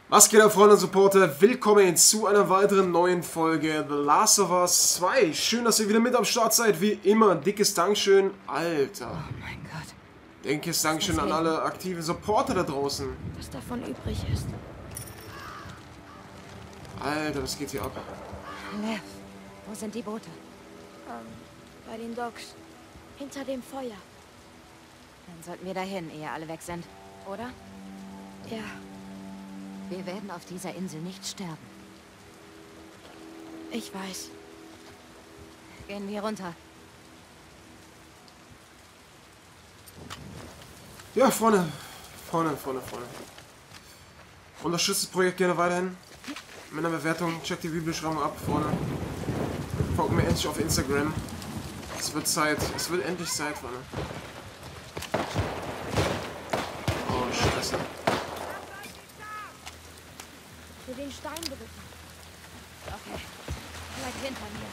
Was geht ab, Freunde und Supporter? Willkommen zu einer weiteren neuen Folge The Last of Us 2. Schön, dass ihr wieder mit am Start seid. Wie immer, dickes Dankeschön. Alter. Oh mein Gott. Dickes Dankeschön an alle aktiven Supporter da draußen. Was davon übrig ist. Alter, was geht hier ab? Lev, wo sind die Boote? Bei den Docks. Hinter dem Feuer. Dann sollten wir dahin, ehe alle weg sind. Oder? Ja. Wir werden auf dieser Insel nicht sterben. Ich weiß. Gehen wir runter. Ja, Freunde. Unterstützt das Projekt gerne weiterhin. Mit einer Bewertung, checkt die Videobeschreibung ab, Freunde. Folgt mir endlich auf Instagram. Es wird Zeit. Es wird endlich Zeit, Freunde. Oh, Scheiße. Für den Stein drücken. Okay. Bleib hinter mir.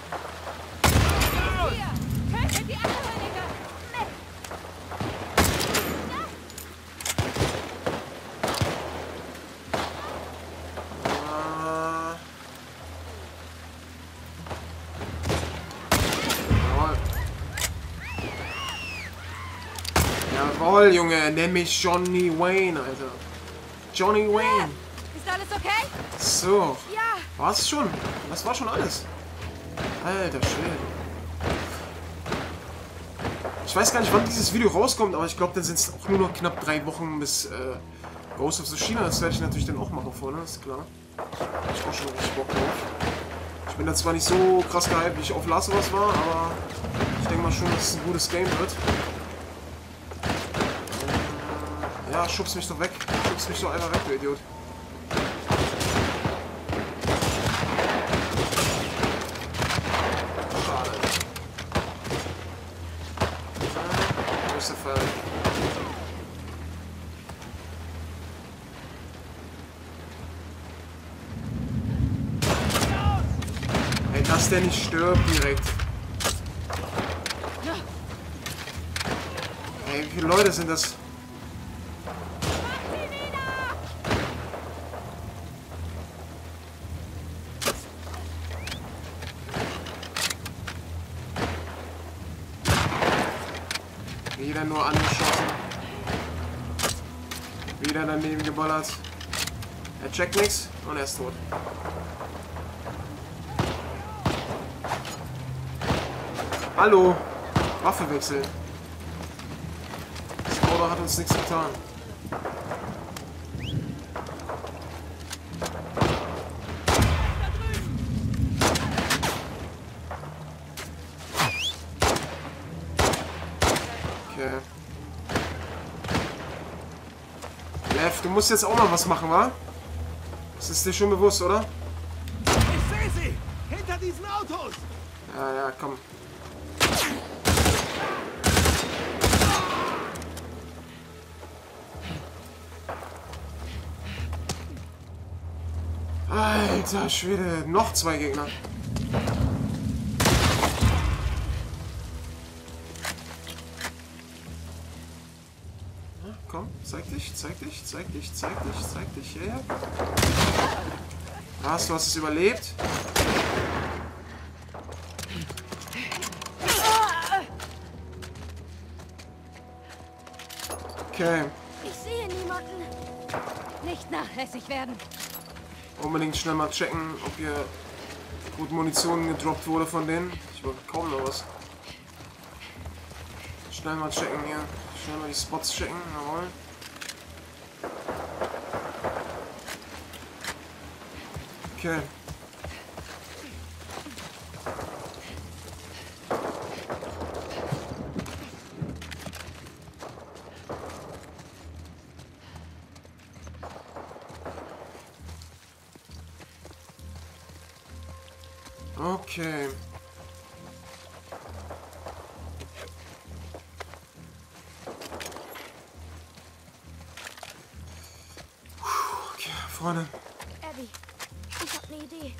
Hier! Tötet die Anhöriger! Jawohl, Junge, nenn mich Johnny Wayne, Alter. Johnny Wayne. Ist alles okay? So. Ja! War's schon? Das war schon alles. Alter Schwede. Ich weiß gar nicht, wann dieses Video rauskommt, aber ich glaube, dann sind es auch nur noch knapp 3 Wochen bis Ghost of Tsushima. Das werde ich natürlich dann auch machen vorne, ist klar. Hab ich auch schon richtig Bock drauf. Ich bin da zwar nicht so krass gehypt, wie ich auf Last of Us war, aber ich denke mal schon, dass es ein gutes Game wird. Ja, schubst mich doch weg. Schubst mich doch einfach weg, du Idiot. Schade. Wo ist der Fall? Ey, dass der nicht stirbt direkt. Ey, wie viele Leute sind das? Wieder nur angeschossen. Wieder daneben geballert. Er checkt nichts und er ist tot. Hallo. Waffe wechseln. Das Auto hat uns nichts getan. Okay. Lev, du musst jetzt auch mal was machen, wa? Das ist dir schon bewusst, oder? Ich sehe sie! Hinter diesen Autos! Ja, komm. Alter Schwede, noch 2 Gegner. Ja, komm, zeig dich. Ja. Was, du hast es überlebt? Okay. Ich sehe niemanden. Nicht nachlässig werden. Unbedingt schnell mal checken, ob hier gut Munition gedroppt wurde von denen. Ich wollte kaum noch was. Schnell mal checken hier. Schnell mal die Spots checken. Jawohl. Okay. Okay. Okay, Freunde. Abby, ich habe eine Idee.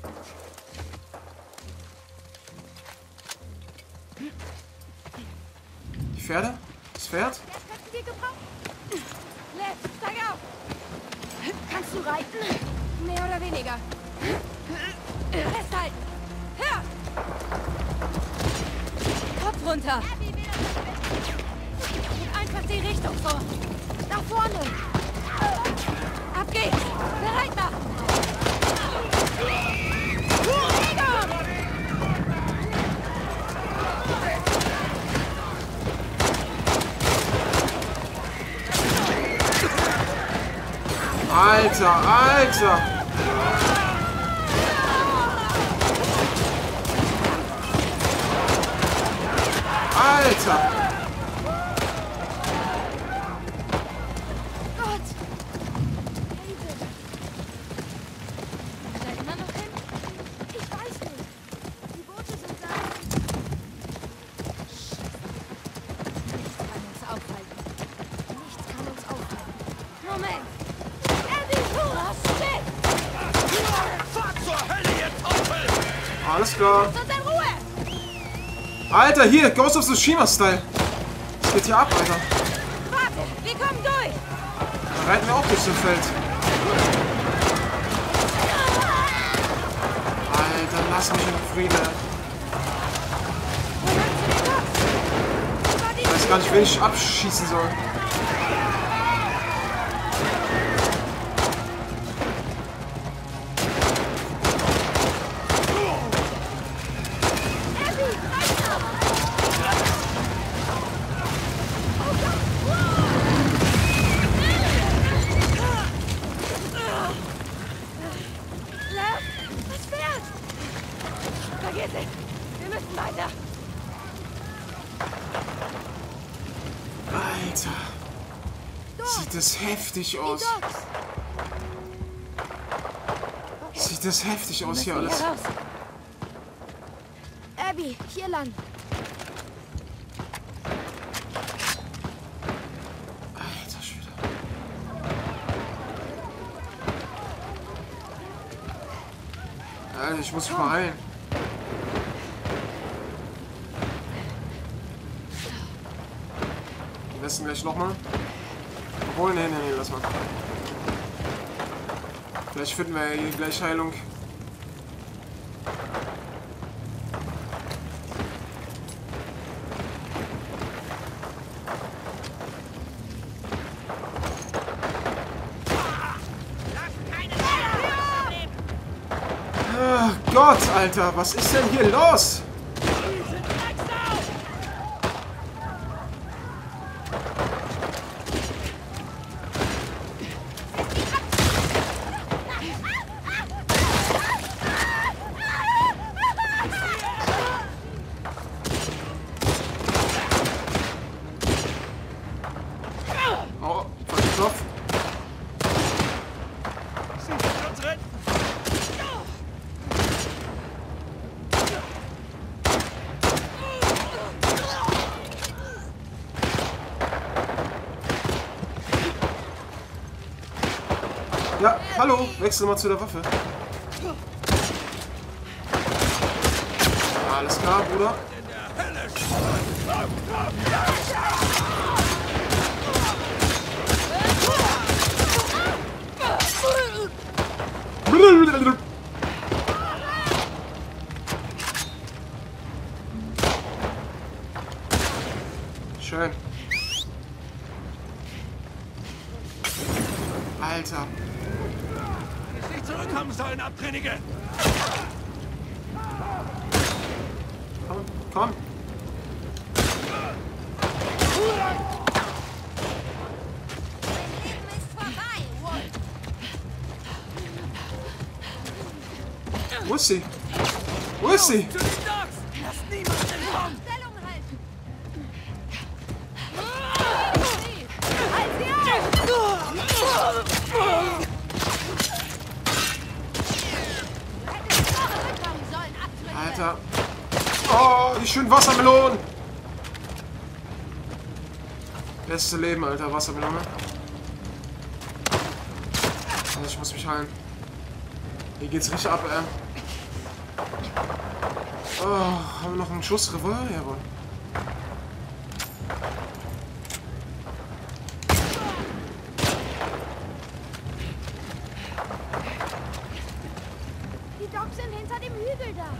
Die Pferde? Das Pferd? Das könnten wir gebrauchen. Lev, steig auf! Kannst du reiten? Mehr oder weniger. Festhalten! Hör! Kopf runter! Gib einfach die Richtung vor. Nach vorne! Ab geht's! Bereit machen! Alter, Alter! Alter! Gott! Da immer noch hin? Ich weiß nicht. Die Boote sind da. Nichts kann uns aufhalten. Nichts kann uns aufhalten. Moment! Abby, du! Shit! Fahrt zur Hölle, ihr Teufel! Alles klar. Lass uns in Ruhe! Alter, hier, Ghost of Tsushima-Style. Was geht hier ab, Alter? Warte! Wir kommen durch! Da reiten wir auch durch so ein Feld. Alter, lass mich in Frieden. Ich weiß gar nicht, wen ich abschießen soll. Das Pferd! Vergiss es! Wir müssen weiter! Alter. Sieht das heftig aus. Docks! Sieht das heftig aus hier Müssen alles. hier raus. Abby, hier lang. Alter Schwede. Alter, ich muss mich mal heilen. Am besten gleich nochmal. Obwohl, nee, lass mal. Vielleicht finden wir ja hier gleich Heilung. Ach Gott, Alter, was ist denn hier los? Oh, falscher Knopf. Sie werden uns retten! Ja, hallo, wechsel mal zu der Waffe. Alles klar, Bruder. Schön. Alter. Wenn nicht zurückkommen sollen, Abtrünnige! Komm, komm. Leben ist vorbei, Wolf. Wo ist sie? Wo ist sie? Zu den Docks! Lasst niemanden entkommen! Stellung halten. Zurückkommen sollen, Abtrünnige. Alter. Oh, die schönen Wassermelonen. Beste Leben, Alter. Wassermelone. Also ich muss mich heilen. Hier geht's richtig ab, ey. Oh, haben wir noch einen Schuss Revolver? Jawohl. Die Docks sind hinter dem Hügel da.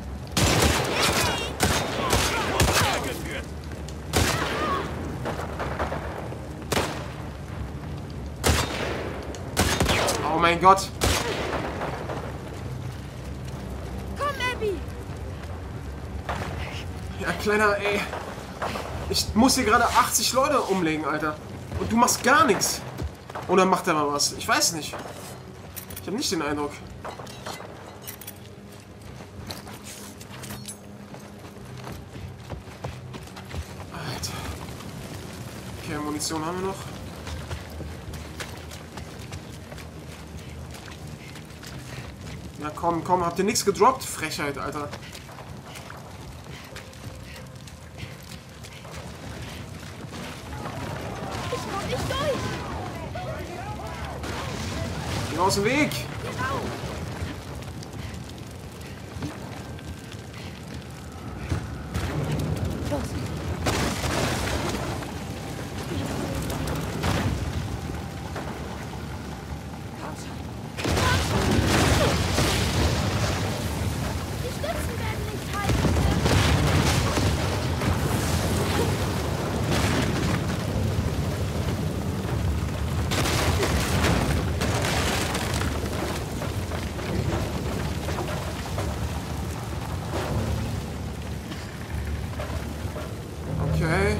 Oh mein Gott. Komm, Abby. Ja, Kleiner, ey. Ich muss hier gerade 80 Leute umlegen, Alter. Und du machst gar nichts. Oder macht er mal was? Ich weiß nicht. Ich habe nicht den Eindruck. Alter. Okay, Munition haben wir noch. Ja, komm, komm. Habt ihr nichts gedroppt? Frechheit, Alter. Ich komm nicht durch. Geh aus dem Weg. Genau. Los. Die Stützen werden nicht halten. Okay.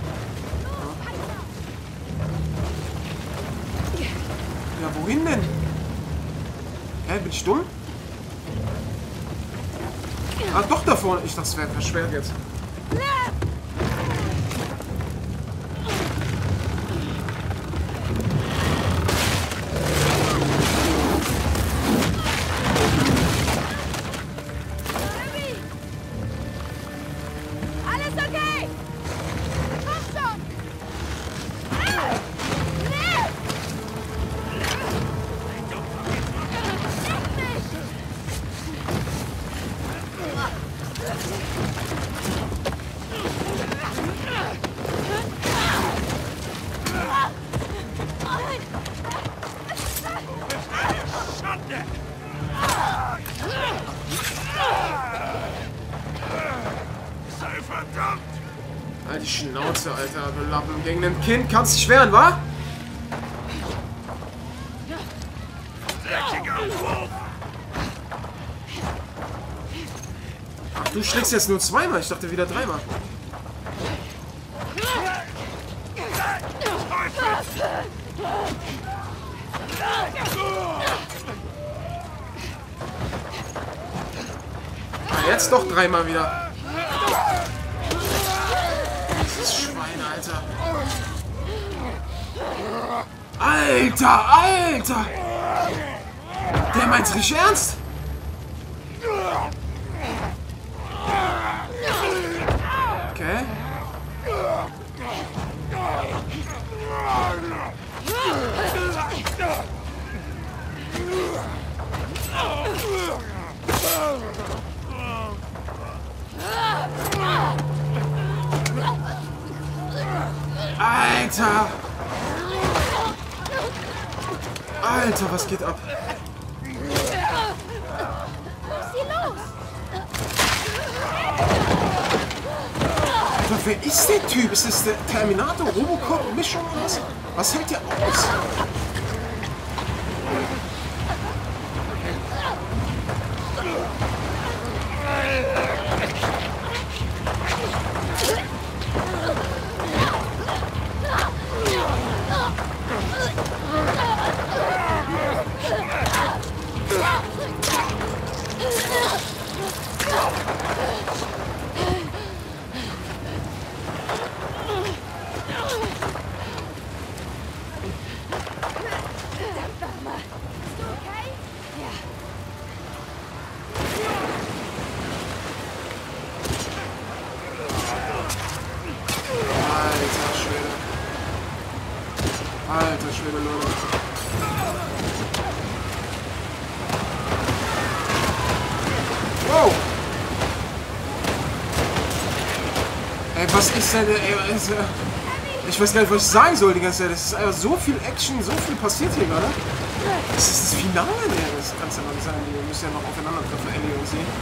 Ja, wohin denn? Hä, bin ich dumm? Ah, doch da vorne. Ich dachte, es wäre versperrt jetzt. Abby! Alles okay? Komm schon! Nee! Leck mich! Schande! Sei verdammt! Halt die Schnauze, Alter. Du Lappen. Gegen ein Kind kannst du dich wehren, wa? Dreckiger Wurf! Ach, du schlägst jetzt nur zweimal. Ich dachte wieder dreimal. Ah, jetzt doch dreimal wieder. Dieses Schwein, Alter. Alter, Alter! Der meint's richtig ernst? Okay. Alter! Alter, was geht ab? Was ist hier los? Alter, wer ist der Typ? Ist das der Terminator, Robocop, Mischung oder was? Was hält der aus? Alter Schwede, Leute. Wow! Ey, was ist denn, ey, ich weiß gar nicht, was ich sagen soll die ganze Zeit. Es ist einfach so viel Action, so viel passiert hier gerade. Das ist das Finale? Nee, das kann es ja noch nicht sein. Die müssen ja noch aufeinandertreffen, Ellie und sie.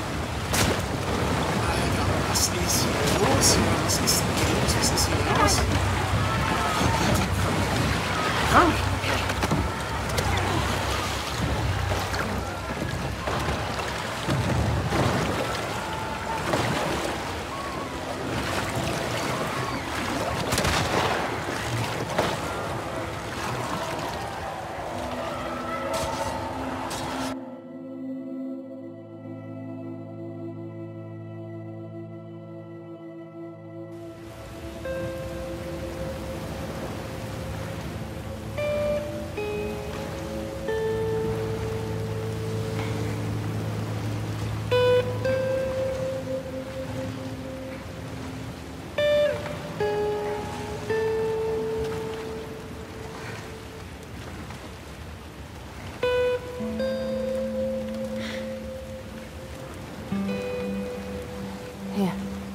Alter, was ist hier los? Was ist denn los? Was ist hier los? Alter, krank. Krank! Hier.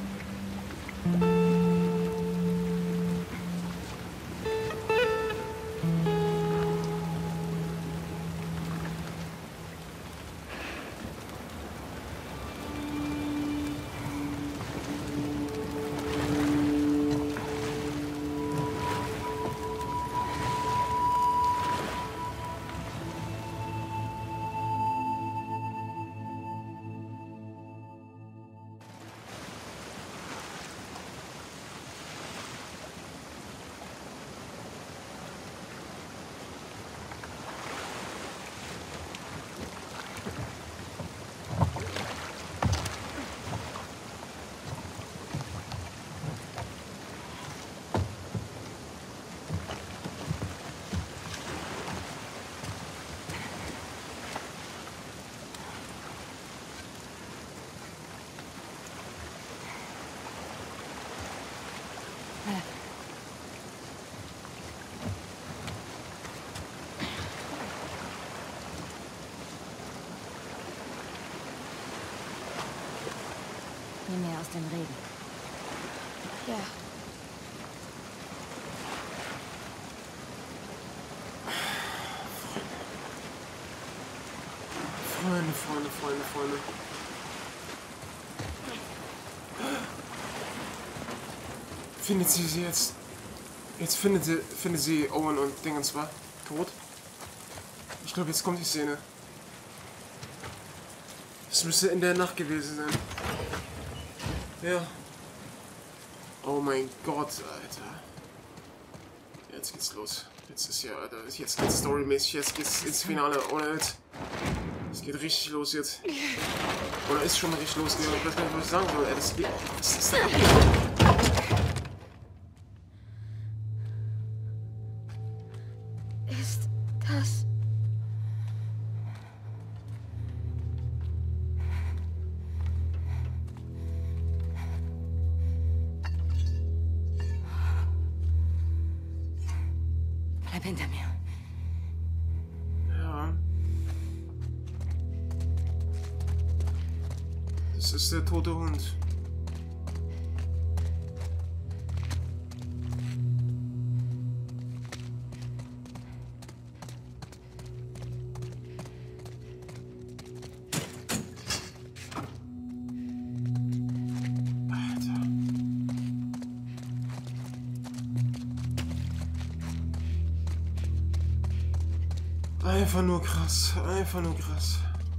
Nie mehr aus dem Regen. Ja. Freunde. Findet sie jetzt? Jetzt findet sie Owen und Dingens war tot. Ich glaube, jetzt kommt die Szene. Es müsste in der Nacht gewesen sein. Ja. Oh mein Gott, Alter. Jetzt geht's los. Jetzt ist ja, Alter, jetzt geht's storymäßig, jetzt geht's ins Finale. Ohne Witz. Es geht richtig los jetzt. Oder ist schon richtig losgegangen. Ich weiß gar nicht, was ich sagen soll. Ey, das geht. Was ist denn abgegangen? Ist das... Bleib hinter mir. Ja. Das ist der tote Hund. Einfach nur krass. Einfach nur krass.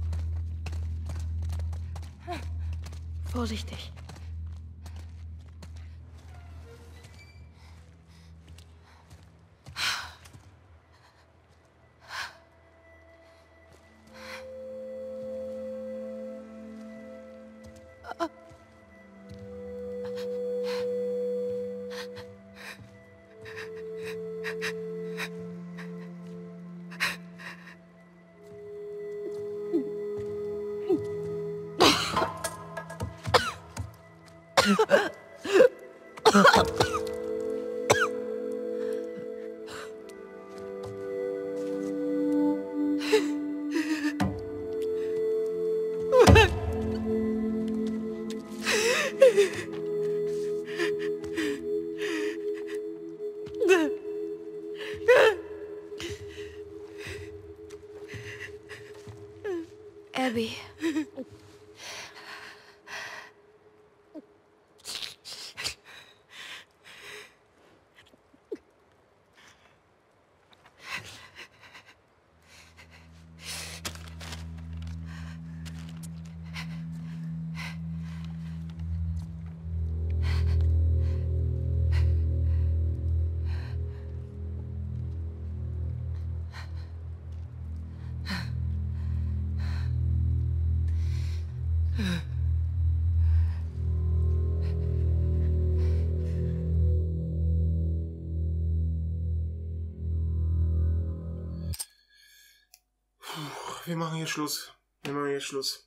Vorsichtig. Abby. Wir machen hier Schluss. Wir machen hier Schluss.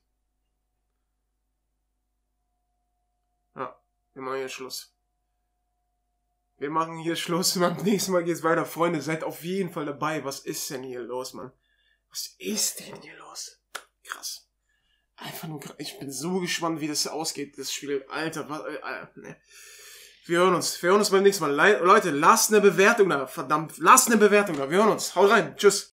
Ja, wir machen hier Schluss. Wir machen hier Schluss. Beim nächsten Mal geht's weiter. Freunde, seid auf jeden Fall dabei. Was ist denn hier los, Mann? Was ist denn hier los? Krass. Einfach nur krass. Ich bin so gespannt, wie das ausgeht, das Spiel. Alter, was... ne. Wir hören uns. Wir hören uns beim nächsten Mal. Leute, lasst eine Bewertung da. Verdammt, lasst eine Bewertung da. Wir hören uns. Haut rein. Tschüss.